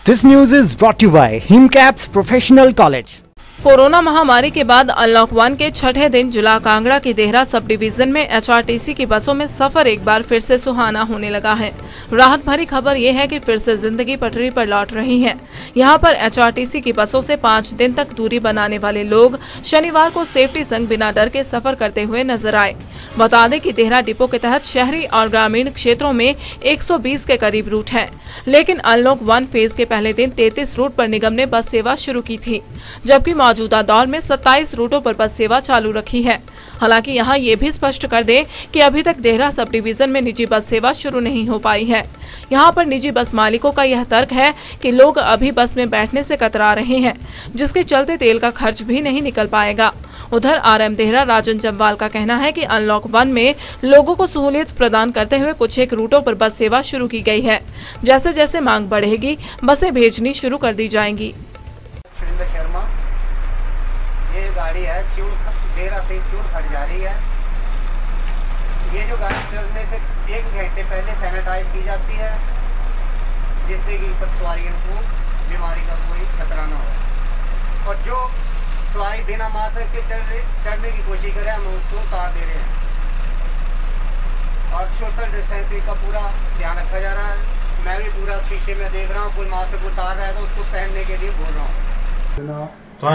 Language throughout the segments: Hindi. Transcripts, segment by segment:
This news is brought to you by Himcaps Professional College. Corona महामारी के बाद अनलॉक 1 के छठे दिन जिला कांगड़ा की देहरा सब डिवीजन में एचआरटीसी की बसों में सफर एक बार फिर से सुहाना होने लगा है। राहत भरी खबर ये है कि फिर से जिंदगी पटरी पर लौट रही है। यहाँ पर एचआरटीसी की बसों से 5 दिन तक दूरी बनाने वाले लोग शनिवार को सेफ्टी संग बिना डर के सफर करते हुए नजर आए। बता दें कि देहरा डिपो के तहत शहरी और ग्रामीण क्षेत्रों में 120 के करीब रूट है, लेकिन अनलॉक 1 फेज के पहले दिन 33 रूट पर निगम ने बस सेवा शुरू की थी, जबकि मौजूदा दौर में 27 रूटों पर बस सेवा चालू रखी है। हालांकि यहां ये भी स्पष्ट कर दें कि अभी तक देहरा सब डिवीजन में निजी बस सेवा शुरू नहीं हो पाई है। यहां पर निजी बस मालिकों का यह तर्क है कि लोग अभी बस में बैठने से कतरा रहे हैं, जिसके चलते तेल का खर्च भी नहीं निकल पाएगा। उधर आरएम देहरा राजन जम्वाल का कहना है कि अनलॉक 1 में लोगों को सहूलियत प्रदान करते हुए कुछ एक रूटों पर बस सेवा शुरू की गई है। जैसे जैसे मांग बढ़ेगी बसें भेजनी शुरू कर दी जाएंगी। ये गाड़ी है देहरा से सिउड़ खड़ जा रही है। ये जो गाड़ी चलने से 1 घंटे पहले सैनिटाइज की जाती है, जिससे कि सवारियों को बीमारी का कोई खतरा ना हो। और जो सवारी बिना मास्क के चढ़ने की कोशिश करे हम उसको उतार दे रहे हैं। और सोशल डिस्टेंसिंग का पूरा ध्यान रखा जा रहा है। मैं भी पूरा शीशे में देख रहा हूँ, कोई मास्क उतार रहा है तो उसको पहनने के लिए बोल रहा हूँ।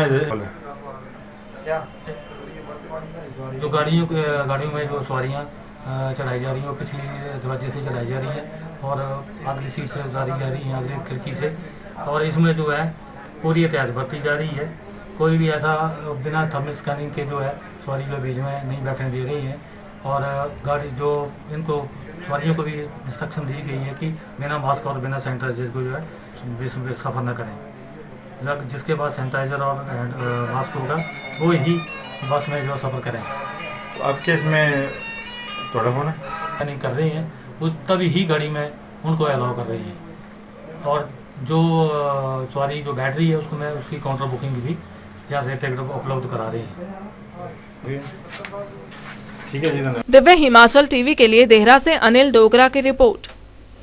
जो गाड़ियों में जो सवारियाँ चढ़ाई जा रही हैं वो पिछली दरवाजे से चढ़ाई जा रही है और अगली सीट से उतारी जा रही है, अगली खिड़की से। और इसमें जो है पूरी एहतियात बरती जा रही है। कोई भी ऐसा बिना थर्मल स्कैनिंग के जो है सवारी जो बीच में नहीं बैठने दे रही है। और गाड़ी जो इनको सवारियों को भी इंस्ट्रक्शन दी गई है कि बिना मास्क और बिना सैनिटाइजर को जो है सफ़र न करें। जिसके बाद सैनिटाइजर और मास्क होगा वो ही बस में जो सफ़र करें। अब केस में थोड़ा होना नहीं कर रही हैं उस तभी ही गाड़ी में उनको अलाउ कर रही है। और जो सवारी जो बैठ रही है उसको मैं उसकी काउंटर बुकिंग भी यहाँ से टिकट उपलब्ध करा रही है। ठीक है जी। दिव्य हिमाचल टीवी के लिए देहरा से अनिल डोगरा की रिपोर्ट।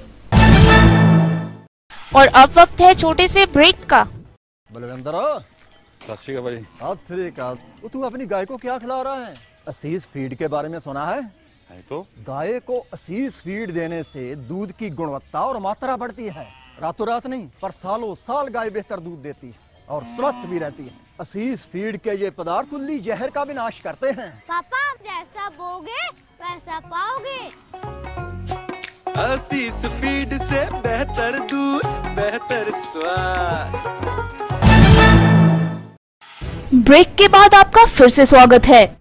और अब वक्त है छोटे से ब्रेक का। बलविंदर भाई वो तू अपनी गाय को क्या खिला रहा है? असीस फीड के बारे में सुना है? तो गाय को असीस फीड देने से दूध की गुणवत्ता और मात्रा बढ़ती है। रातों रात नहीं पर सालों साल गाय बेहतर दूध देती है और स्वस्थ भी रहती है। असीस फीड के ये पदार्थ उल्ली जहर का विनाश करते हैं। पापा जैसा बोगे वैसा पाओगे। असीस फीड से बेहतर दूध बेहतर स्वाद। ब्रेक के बाद आपका फिर से स्वागत है।